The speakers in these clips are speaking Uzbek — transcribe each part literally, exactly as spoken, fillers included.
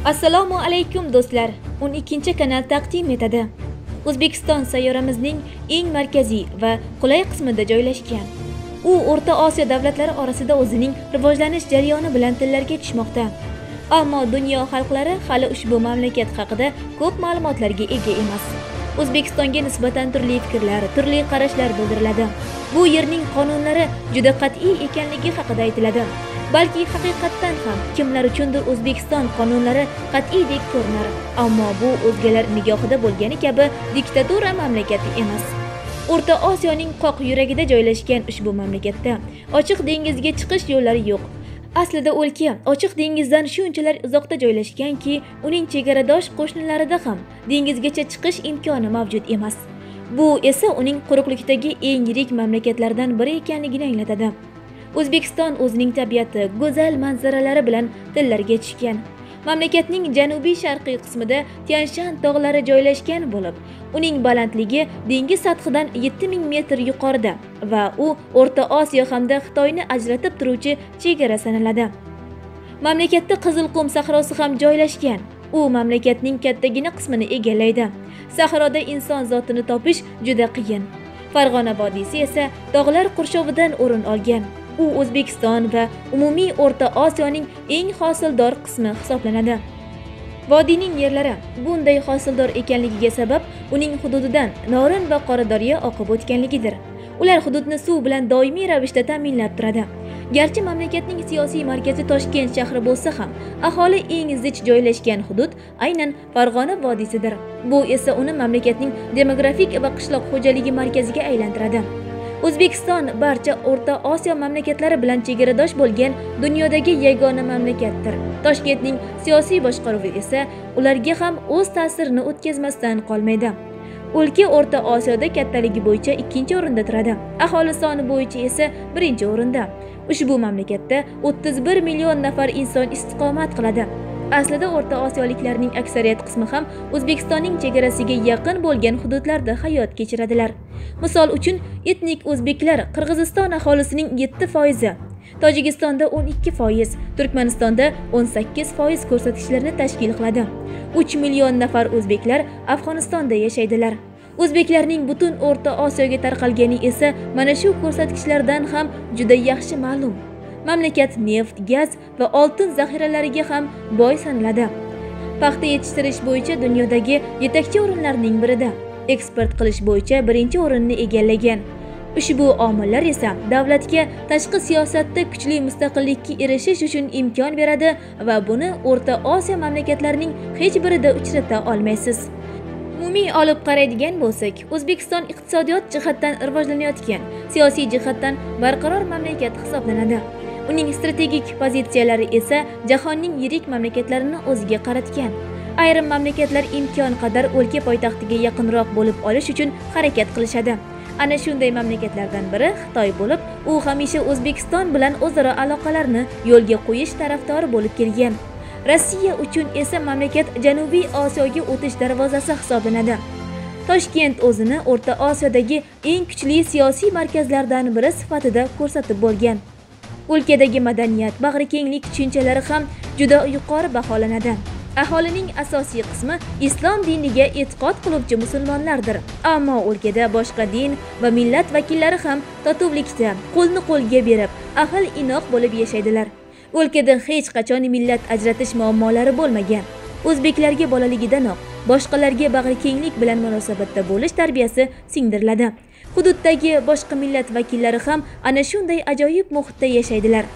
Assalomu alaykum do'stlar. o'n ikkinchi kanal taqdim etadi. O'zbekiston sayyoramizning eng markaziy va qulay qismida joylashgan. U O'rta Osiyo davlatlari orasida o'zining rivojlanish jarayoni bilan tillarga tushmoqda. Ammo dunyo xalqlari hali ushbu mamlakat haqida ko'p ma'lumotlarga ega emas. O'zbekistonga nisbatan turli fikrlar, turli qarashlar bildiriladi. Bu yerning qonunlari juda qat'iy ekanligi haqida aytiladi. Balki haqiqatdan ham kimlar uchundir O'zbekiston qonunlari qat'iydek ko'rinar, ammo bu o'zgalar nigohida bo'lgani kabi diktatura mamlakati emas. O'rta Osiyoning qoq yuragida joylashgan ushbu mamlakatda ochiq dengizga chiqish yo'llari yo'q. Aslida o'lka ochiq dengizdan shunchalar uzoqda joylashganki, uning chegaradosh qo'shnilarida ham dengizgacha chiqish imkoni mavjud emas. Bu esa uning quruqlikdagi eng yirik mamlakatlardan biri ekanligini anglatadi. O'zbekiston o'zining tabiati, go'zal manzaralari bilan tillarga tushgan. Mamlakatning janubiy sharqiy qismida Tian Shan tog'lari joylashgan bo'lib, uning balandligi dengiz sathidan yetti ming metr yuqorida va u O'rta Osiyo hamda Xitoyni ajratib turuvchi chegara sanaladi. Mamlakatda Qizilqum sahrosi ham joylashgan. U mamlakatning kattagina qismini egallaydi. Sahroda inson zotini topish juda qiyin. Farg'ona vodiysi esa tog'lar qurshovidan o'rin olgan. U O'zbekiston va umumiy O'rta Osiyoning eng hosildor qismi hisoblanadi. Vodiyning yerlari bunday hosildor ekanligiga sabab uning hududidan Norin va Qoradaryo oqib o'tganligidir. Ular hududni suv bilan doimiy ravishda ta'minlab turadi. Garchi mamlakatning siyosiy markazi Toshkent shahri bo'lsa ham, aholi eng zich joylashgan hudud aynan Farg'ona vodiysidir. Bu esa uni mamlakatning demografik va qishloq xo'jaligi markaziga aylantiradi. O'zbekiston barcha O'rta Osiyo mamlakatlari bilan chegaradosh bo'lgan dunyodagi yagona mamlakatdir. Toshkentning siyosiy boshqaruvi esa ularga ham o'z ta'sirini o'tkazmasdan qolmaydi. O'lka O'rta Osiyoda kattaligi bo'yicha ikkinchi o'rinda turadi. Aholi soni bo'yicha esa birinchi o'rinda. Ushbu mamlakatda o'ttiz bir million nafar inson istiqomat qiladi. Aslida O'rta Osiyoliklarning aksariyat qismi ham O'zbekistonning chegarasiga yaqin bo'lgan hududlarda hayot kechiradilar. Misol uchun, etnik o'zbeklar Qirg'iziston aholisining yetti foizi, Tojikistonda o'n ikki foiz, Turkmanistonda o'n sakkiz foiz ko'rsatkichlarini tashkil qiladi. uch million nafar o'zbeklar Afg'onistonda yashaydilar. O'zbeklarning butun O'rta Osiyoga tarqalgani esa mana shu ko'rsatkichlardan ham juda yaxshi ma'lum. Mamlakat neft, gaz va oltin zaxiralariga ham boy sanaladi. Paxta yetishtirish bo'yicha dunyodagi yetakchi o'rinlarning birida, eksport qilish bo'yicha birinchi o'rinni egallagan. Ushbu omillar esa davlatga tashqi siyosatda kuchli mustaqillikka erishish uchun imkon beradi va buni O'rta Osiyo mamlakatlarining hech birida uchrata olmaysiz. Umumiy olib qaraydigan bo'lsak, O'zbekiston iqtisodiyot jihatdan rivojlanayotgan, siyosiy jihatdan barqaror mamlakat hisoblanadi. Uning strategik pozitsiyalari esa jahonning yirik mamlakatlarini o'ziga qaratgan. Ayrim mamlakatlar imkon qadar o'lka poytaxtiga yaqinroq bo'lib olish uchun harakat qilishadi. Ana shunday mamlakatlardan biri Xitoy bo'lib, u hamisha O'zbekiston bilan o'zaro aloqalarni yo'lga qo'yish tarafdori bo'lib kelgan. Rossiya uchun esa mamlakat Janubiy Osiyoga o'tish darvozasi hisoblanadi. Toshkent o'zini O'rta Osiyodagi eng kuchli siyosiy markazlardan biri sifatida ko'rsatib bo'lgan. O'lkadagi madaniyat, bag'rikenglik tushunchalari ham juda yuqori baholanadi. Aholining asosiy qismi islom diniga e'tiqod qiluvchi musulmonlardir. Ammo o'lkada boshqa din va millat vakillari ham totuvlikda, qo'lni qo'lga berib, ahil inoq bo'lib yashaydilar. O'lkada hech qachon millat ajratish muammolari bo'lmagan. O'zbeklarga bolaligidanoq boshqalarga bag'rikenglik bilan munosabatda bo'lish tarbiyasi singdiriladi. Hududdagi boshqa millat vakillari ham ana shunday ajoyib muhitda yashaydilar.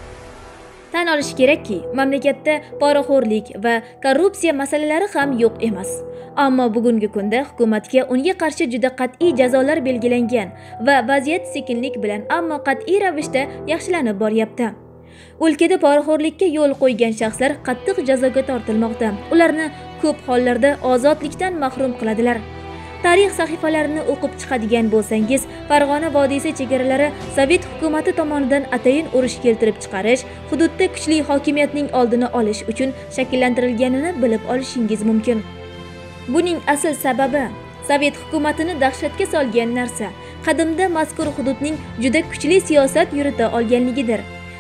Tan olish kerakki, mamlakatda poraxo'rlik va korrupsiya masalalari ham yo'q emas. Ammo bugungi kunda hukumatga unga qarshi juda qat'iy jazolar belgilangan va vaziyat sekinlik bilan ammo qat'iy ravishda yaxshilanib boryapti. O'lkada poraxo'rlikka yo'l qo'ygan shaxslar qattiq jazoga tortilmoqda. Ularni ko'p hollarda ozodlikdan mahrum qiladilar. Tarix sahifalarini o'qib chiqadigan bo'lsangiz, Farg'ona vodiysi chegaralari Sovet hukumati tomonidan atayin urush keltirib chiqarish, hududda kuchli hokimiyatning oldini olish uchun shakllantirilganini bilib olishingiz mumkin. Buning asl sababi Sovet hukumatini dahshatga solgan narsa qadimda mazkur hududning juda kuchli siyosat yurita olganligidir.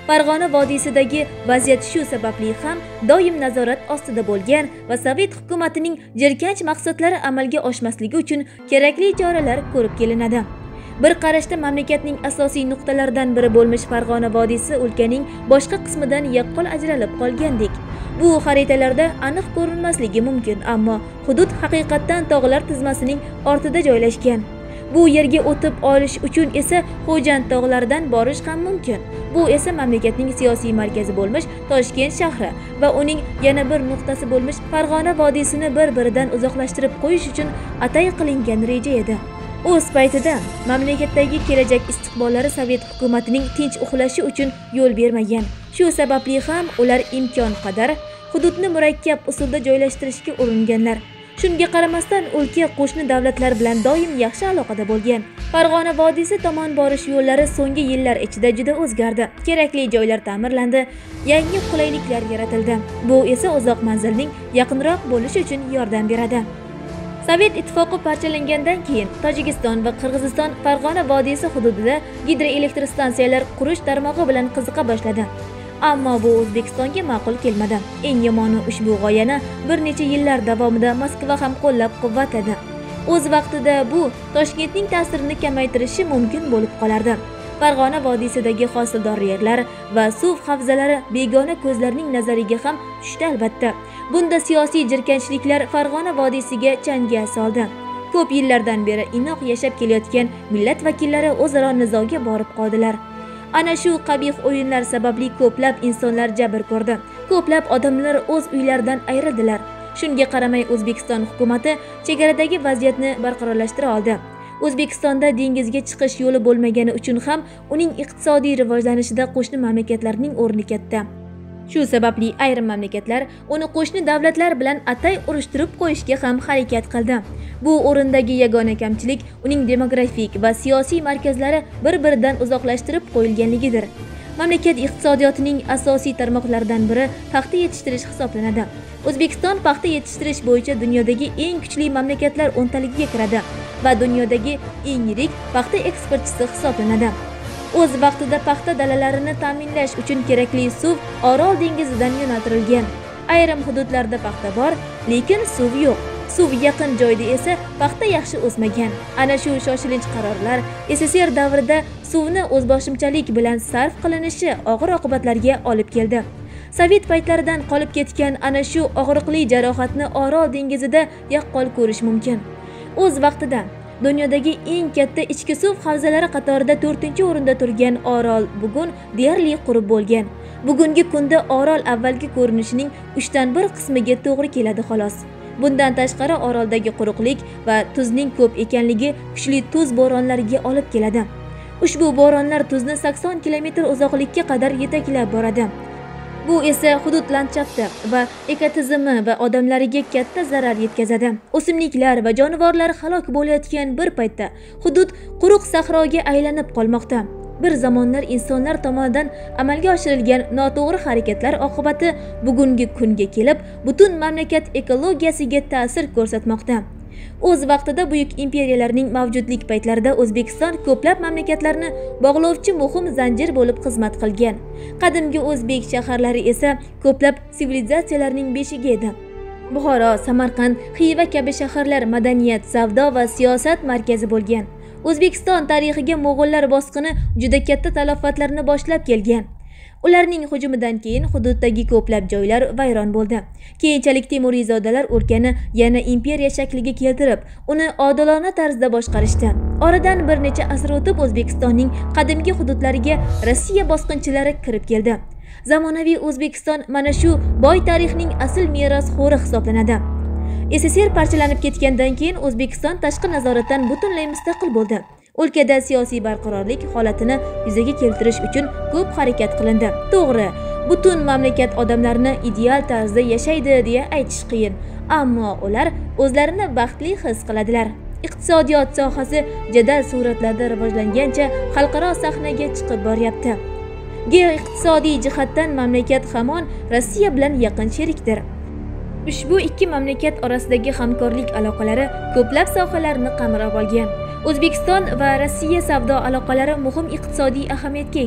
Farg'ona vodiysidagi vaziyat shu sababli ham doim nazorat ostida bo'lgan va Sovet hukumatining jirkanch maqsadlari amalga oshmasligi uchun kerakli choralar ko'rib kelinadi. Bir qarashda mamlakatning asosiy nuqtalaridan biri bo'lmish Farg'ona vodiysi o'lkaning boshqa qismidan yaqqol ajralib qolgandek. Bu xaritalarda aniq ko'rinmasligi mumkin, ammo hudud haqiqatdan tog'lar tizmasining ortida joylashgan. Bu yerga o'tib olish uchun esa Xo'jand tog'laridan borish ham mumkin. Bu esa mamlakatning siyosiy markazi bo'lmish Toshkent shahri va uning yana bir nuqtasi bo'lmish Farg'ona vodiysini bir-biridan uzoqlashtirib qo'yish uchun atay qilingan reja edi. O'z paytida mamlakatdagi kelajak istiqbollari Sovet hukumatining tinch uxlashi uchun yo'l bermagan. Shu sababli ham ular imkon qadar hududni murakkab usulda joylashtirishga uringanlar. Shunga qaramasdan o'lka qo'shni davlatlar bilan doim yaxshi aloqada bo'lgan. Farg'ona vodiysi tomon borish yo'llari so'nggi yillar ichida juda o'zgardi. Kerakli joylar ta'mirlandi, yangi qulayliklar yaratildi. Bu esa uzoq manzilning yaqinroq bo'lishi uchun yordam beradi. Sovet ittifoqi parchalangandan keyin Tojikiston va Qirg'iziston Farg'ona vodiysi hududida gidroelektr stansiyalar qurish tarmog'i bilan qiziqa boshladi. Ammo bu O'zbekistonga ma'qul kelmadi. Eng yomoni ushbu g'oyani bir necha yillar davomida Moskva ham qo'llab-quvvatladi. O'z vaqtida bu Toshkentning ta'sirini kamaytirishi mumkin bo'lib qolardi. Farg'ona vodiysidagi hosildor yerlar va suv havzalari begona ko'zlarning nazariga ham tushdi albatta. Bunda siyosiy jirkanchliklar Farg'ona vodiysiga changa soldi. Ko'p yillardan beri inoq yashab kelayotgan millat vakillari o'zaro nizoga borib qoldilar. Ana shu qabih o'yinlar sababli ko'plab insonlar jabr ko'rdi. Ko'plab odamlar o'z uylaridan ayrildilar. Shunga qaramay O'zbekiston hukumatı chegaradagi vaziyatni barqarorlashtira oldi. O'zbekistonda dengizga chiqish yo'li bo'lmagani uchun ham uning iqtisodiy rivojlanishida qo'shni mamlakatlarning o'rni katta. Shu sababli ayrim mamlakatlar uni qo'shni davlatlar bilan atay urushtirib qo'yishga ham harakat qildi. Bu o'rindagi yagona kamchilik uning demografik va siyosiy markazlari bir-biridan uzoqlashtirib qo'yilganligidir. Mamlakat iqtisodiyotining asosiy tarmoqlaridan biri paxta yetishtirish hisoblanadi. O'zbekiston paxta yetishtirish bo'yicha dunyodagi eng kuchli mamlakatlar o'ntaligiga kiradi va dunyodagi eng yirik paxta eksportchisi hisoblanadi. O'z vaqtida paxta dalalarini ta'minlash uchun kerakli suv Orol dengizidan yo'naltirilgan. Ayrim hududlarda paxta bor, lekin suv yo'q. Suv yaqin joyda esa paxta yaxshi o'smagan. Ana shu shoshilinch qarorlar S S R davrida suvni o'zboshimchalik bilan sarf qilinishi og'ir oqibatlarga olib keldi. Sovet paytlaridan qolib ketgan ana shu og'riqli jarohatni Orol dengizida yaqqol ko'rish mumkin. O'z vaqtida dunyodagi eng katta ichki suv havzalari qatorida to'rtinchi o'rinda turgan Orol bugun deyarli qurib bo'lgan. Bugungi kunda Orol avvalgi ko'rinishining uchdan bir qismiga to'g'ri keladi xolos. Bundan tashqari Oroldagi quruqlik va tuzning ko'p ekanligi kuchli tuz bo'ronlariga olib keladi. Ushbu bo'ronlar tuzni sakson kilometr uzoqlikka qadar yetaklab boradi. Bu esa hudud landshafti va ekotizimi va odamlariga katta zarar yetkazadi. O'simliklar va jonivorlar halok bo'layotgan bir paytda hudud quruq sahroga aylanib qolmoqda. Bir zamonlar insonlar tomonidan amalga oshirilgan noto'g'ri harakatlar oqibati bugungi kunga kelib butun mamlakat ekologiyasiga ta'sir ko'rsatmoqda. O'z vaqtida buyuk imperiyalarning mavjudlik paytlarida O'zbekiston ko'plab mamlakatlarni bog'lovchi muhim zanjir bo'lib xizmat qilgan. Qadimgi o'zbek shaharlari esa ko'plab sivilizatsiyalarning beshigi edi. Buxoro, Samarqand, Xiva kabi shaharlar madaniyat, savdo va siyosat markazi bo'lgan. O'zbekiston tarixiga mo'g'ullar bosqini juda katta talofatlarni boshlab kelgan. Ularning hujumidan keyin hududdagi ko'plab joylar vayron bo'ldi. Keyinchalik Temuriyzodalar o'lkani yana imperiya shakliga keltirib, uni odilona tarzda boshqarishdi. Oradan bir necha asr o'tib O'zbekistonning qadimgi hududlariga Rossiya bosqinchilari kirib keldi. Zamonaviy O'zbekiston mana shu boy tarixning asl merosxo'ri hisoblanadi. S S R parchalanib ketgandan keyin O'zbekiston tashqi nazoratdan butunlay mustaqil bo'ldi. O'lkada siyosiy barqarorlik holatini yuzaga keltirish uchun ko'p harakat qilindi. To'g'ri, butun mamlakat odamlarini ideal tarzda yashaydi deya aytish qiyin, ammo ular o'zlarini baxtli his qiladilar. Iqtisodiyot sohasi jadal sur'atlarda rivojlangancha xalqaro sahnaga chiqib boryapti. Geoiqtisodiy jihatdan mamlakat hamon Rossiya bilan yaqin sherikdir. Ushbu ikki mamlakat orasidagi hamkorlik aloqalari ko'plab sohalarni qamrab olgan. O'zbekiston va Rossiya savdo aloqalari muhim iqtisodiy ahamiyatga ega.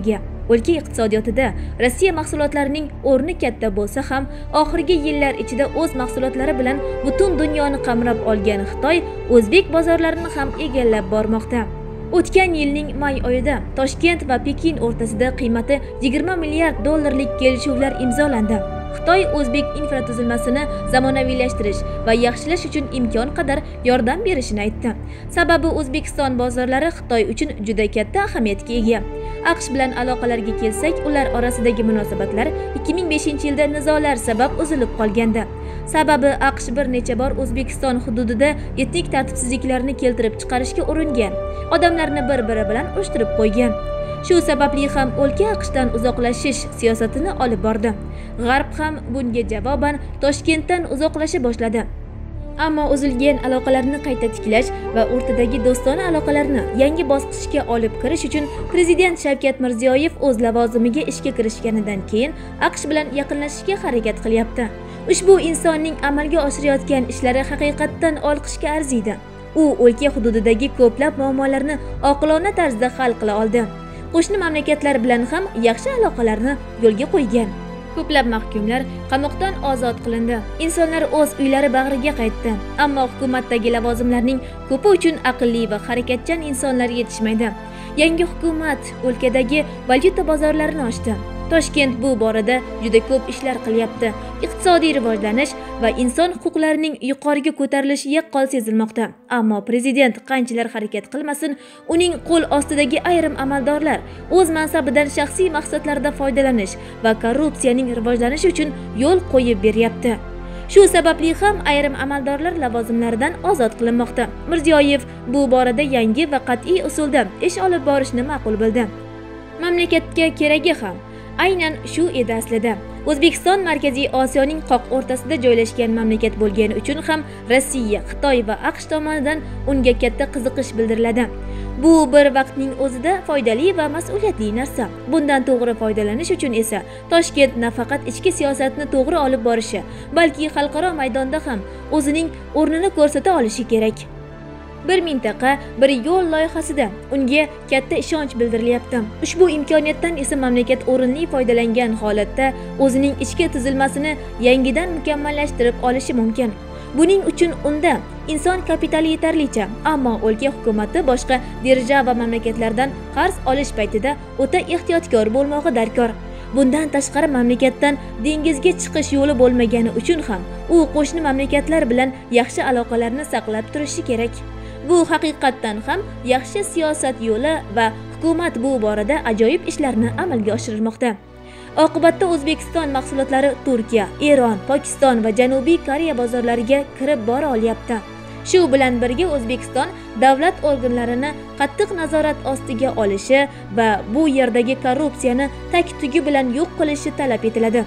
o'lka iqtisodiyotida Rossiya mahsulotlarining o'rni katta bo'lsa ham, oxirgi yillar ichida o'z mahsulotlari bilan butun dunyoni qamrab olgan Xitoy o'zbek bozorlarini ham egallab bormoqda. O'tgan yilning may oyida Toshkent va Pekin o'rtasida qiymati yigirma milliard dollarlik kelishuvlar imzolandi. Xitoy o'zbek infratuzilmasini zamonaviylashtirish va yaxshilash uchun imkon qadar yordam berishini aytdi. Sababi O'zbekiston bozorlari Xitoy uchun juda katta ahamiyatga ega. AQSh bilan aloqalarga kelsak, ular orasidagi munosabatlar ikki ming beshinchi yilda nizolar sabab uzilib qolgandi. Sababi AQSh bir necha bor O'zbekiston hududida etnik tartibsizliklarni keltirib chiqarishga uringan, odamlarni bir-biri bilan urushtirib qo'ygan. Shu sababli ham o'lka AQShdan uzoqlashish siyosatini olib bordi. G'arb ham bunga javoban Toshkentdan uzoqlasha boshladi. Ammo uzilgan aloqalarni qayta tiklash va o'rtadagi do'stona aloqalarni yangi bosqichga olib kirish uchun Prezident Shavkat Mirziyoyev o'z lavozimiga ishga kirishganidan keyin AQSh bilan yaqinlashishga harakat qilyapti. Ushbu insonning amalga oshirayotgan ishlari haqiqatdan olqishga arziydi. U o'lka hududidagi ko'plab muammolarni oqilona tarzda hal qila oldi. Qo'shni mamlakatlar bilan ham yaxshi aloqalarni yo'lga qo'ygan. Ko'plab mahkumlar qamoqdan ozod qilindi. Insonlar o'z uylari bag'riga qaytdi. Ammo hukumatdagi lavozimlarning ko'pi uchun aqlli va harakatchan insonlar yetishmaydi. Yangi hukumat o'lkadagi valyuta bozorlarini ochdi. Toshkent bu borada juda ko'p ishlar qilyapti. Iqtisodiy rivojlanish va inson huquqlarining yuqoriga ko'tarilishi yaqqol sezilmoqda. Ammo prezident qanchalar harakat qilmasin, uning qo'l ostidagi ayrim amaldorlar o'z mansabidan shaxsiy maqsadlarda foydalanish va korrupsiyaning rivojlanishi uchun yo'l qo'yib beryapti. Shu sababli ham ayrim amaldorlar lavozimlaridan ozod qilinmoqda. Mirziyoyev bu borada yangi va qat'iy usulda ish olib borishni ma'qul bildi. Mamlakatga keragi ham aynan shu edi aslida. O'zbekiston Markaziy Osiyoning qoq o'rtasida joylashgan mamlakat bo'lgani uchun ham Rossiya, Xitoy va AQSh tomonidan unga katta qiziqish bildiriladi. Bu bir vaqtning o'zida foydali va mas'uliyatli narsa. Bundan to'g'ri foydalanish uchun esa Toshkent nafaqat ichki siyosatni to'g'ri olib borishi, balki xalqaro maydonda ham o'zining o'rnini ko'rsata olishi kerak. Bir mintaqa, bir yo'l loyihasida unga katta ishonch bildirilyapti. Ushbu imkoniyatdan esa mamlakat o'rinli foydalangan holatda o'zining ichki tuzilmasini yangidan mukammallashtirib olishi mumkin. Buning uchun unda inson kapitali yetarlicha, ammo o'lka hukumati boshqa держава mamlakatlardan qarz olish paytida o'ta ehtiyotkor bo'lmog'i darkor. Bundan tashqari mamlakatdan dengizga chiqish yo'li bo'lmagani uchun ham u qo'shni mamlakatlar bilan yaxshi aloqalarni saqlab turishi kerak. Bu haqiqatdan ham yaxshi siyosat yo'li va hukumat bu borada ajoyib ishlarni amalga oshirmoqda. Oqibatda O'zbekiston mahsulotlari Turkiya, Eron, Pokiston va Janubiy Koreya bozorlariga kirib bora olyapti. Shu bilan birga O'zbekiston davlat organlarini qattiq nazorat ostiga olishi va bu yerdagi korrupsiyani tak-tugi bilan yo'q qilishi talab etiladi.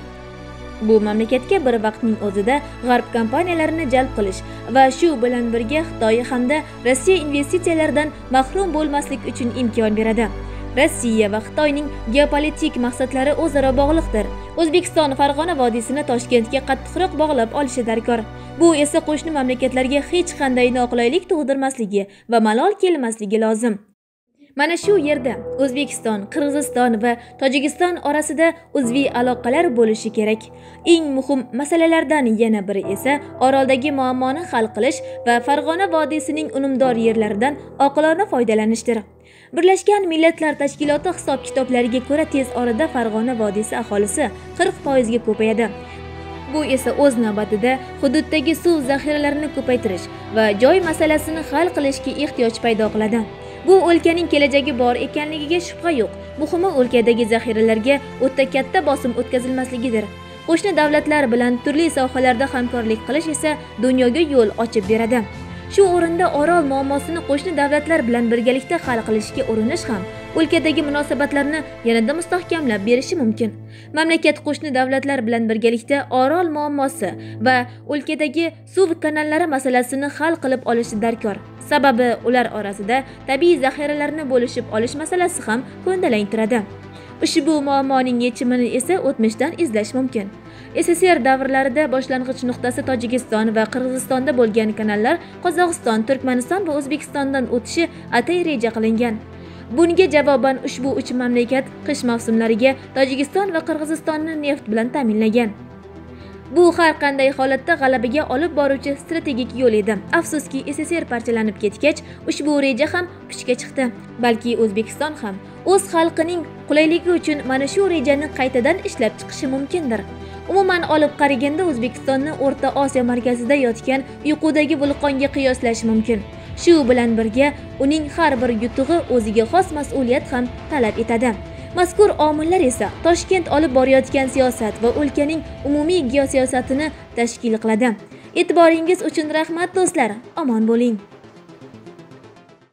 Bu mamlakatga bir vaqtning o'zida g'arb kompaniyalarini jalb qilish va shu bilan birga Xitoy hamda Rossiya investitsiyalaridan mahrum bo'lmaslik uchun imkon beradi. Rossiya va Xitoyning geopolitik maqsadlari o'zaro bog'liqdir. O'zbekiston Farg'ona vodiysini Toshkentga qattiqroq bog'lab olishi darkor. Bu esa qo'shni mamlakatlarga hech qanday noqulaylik tug'dirmasligi va malol kelmasligi lozim. Mana shu yerda O'zbekiston, Qirg'iziston va Tojikiston orasida uzviy aloqalar bo'lishi kerak. Eng muhim masalalardan yana biri esa oroldagi muammoni hal qilish va Farg'ona vodiysining unumdor yerlaridan oqilona foydalanishdir. Birlashgan Millatlar Tashkiloti hisob-kitoblariga ko'ra tez orada Farg'ona vodiysi aholisi qirq foiz ga ko'payadi. Bu esa o'z navbatida hududdagi suv zaxiralarini ko'paytirish va joy masalasini hal qilishga ehtiyoj paydo qiladi. Bu o'lkaning kelajagi bor ekanligiga shubha yo'q. Muhimi o'lkadagi zaxiralarga o'ta katta bosim o'tkazilmasligidir. Qo'shni davlatlar bilan turli sohalarda hamkorlik qilish esa dunyoga yo'l ochib beradi. Shu o'rinda Orol muammosini qo'shni davlatlar bilan birgalikda hal qilishga urinish ham o'lkadagi munosabatlarni yanada mustahkamlab berishi mumkin. Mamlakat qo'shni davlatlar bilan birgalikda Orol muammosi va o'lkadagi suv kanallari masalasini hal qilib olishi darkor. Sababi ular orasida tabiiy zaxiralarni bo'lishib olish masalasi ham ko'ndalang turadi. Ushbu muammoning yechimini esa o'tmishdan izlash mumkin. S S R davrlarida boshlang'ich nuqtasi Tojikiston va Qirg'izistonda bo'lgan kanallar Qozog'iston, Turkmaniston va O'zbekistondan o'tishi atay reja qilingan. Bunga javoban ushbu uch mamlakat qish mavsumlariga Tojikiston va Qirg'izistonni neft bilan ta'minlagan. Bu har qanday holatda g'alabaga olib boruvchi strategik yo'l edi. Afsuski, S S R parchalanib ketgach, ushbu reja ham puchga chiqdi. Balki O'zbekiston ham o'z xalqining qulayligi uchun mana shu rejani qaytadan ishlab chiqishi mumkindir. Umuman olib qaraganda O'zbekistonni O'rta Osiyo markazida yotgan uyqudagi vulqonga qiyoslash mumkin. Shu bilan birga uning har bir yutug'i o'ziga xos mas'uliyat ham talab etadi. Mazkur omillar esa Toshkent olib borayotgan siyosat va o'lkaning umumiy geosiyosatini tashkil qiladi. E'tiboringiz uchun rahmat do'stlar, omon bo'ling.